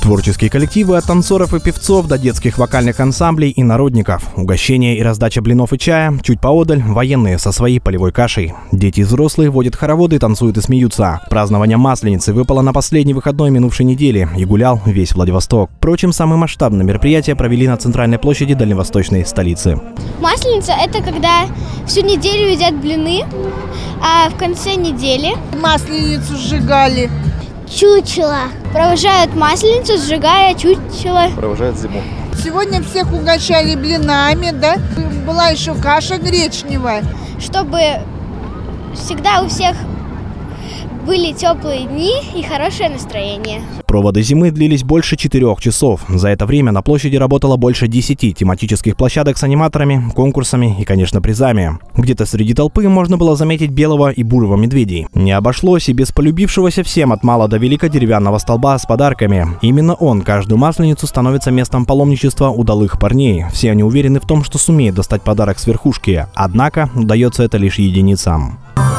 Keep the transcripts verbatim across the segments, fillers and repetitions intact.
Творческие коллективы от танцоров и певцов до детских вокальных ансамблей и народников. Угощение и раздача блинов и чая. Чуть поодаль военные со своей полевой кашей. Дети и взрослые водят хороводы, танцуют и смеются. Празднование Масленицы выпало на последний выходной минувшей недели и гулял весь Владивосток. Впрочем, самое масштабное мероприятие провели на центральной площади дальневосточной столицы. Масленица – это когда всю неделю едят блины, а в конце недели Масленицу сжигали. Чучело. Провожают Масленицу, сжигая чучело. Провожают зиму. Сегодня всех угощали блинами, да? Была еще каша гречневая. Чтобы всегда у всех были теплые дни и хорошее настроение. Проводы зимы длились больше четырех часов. За это время на площади работало больше десяти тематических площадок с аниматорами, конкурсами и, конечно, призами. Где-то среди толпы можно было заметить белого и бурого медведей. Не обошлось и без полюбившегося всем от мала до велика деревянного столба с подарками. Именно он каждую Масленицу становится местом паломничества удалых парней. Все они уверены в том, что сумеют достать подарок с верхушки. Однако удается это лишь единицам.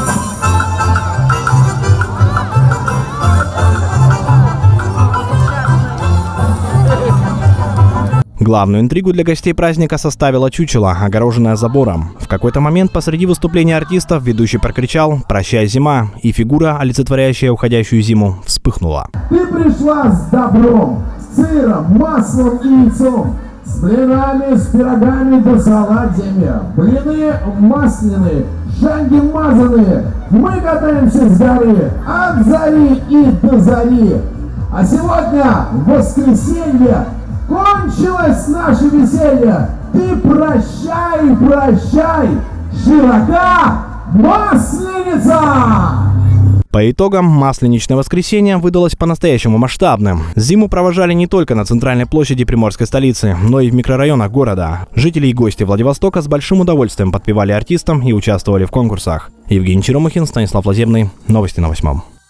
Главную интригу для гостей праздника составила чучело, огороженное забором. В какой-то момент посреди выступления артистов ведущий прокричал «Прощай, зима!» и фигура, олицетворяющая уходящую зиму, вспыхнула. Ты пришла с добром, с сыром, маслом и яйцом, с блинами, с пирогами да с оладьями. Блины масляные, шанги мазаные, мы катаемся с горы, от зари и до зари. А сегодня, в воскресенье, кончилось наше веселье. Ты прощай, прощай, широка Масленица! По итогам, масленичное воскресенье выдалось по-настоящему масштабным. Зиму провожали не только на центральной площади приморской столицы, но и в микрорайонах города. Жители и гости Владивостока с большим удовольствием подпевали артистам и участвовали в конкурсах. Евгений Черемухин, Станислав Лазебный. Новости на восьмом.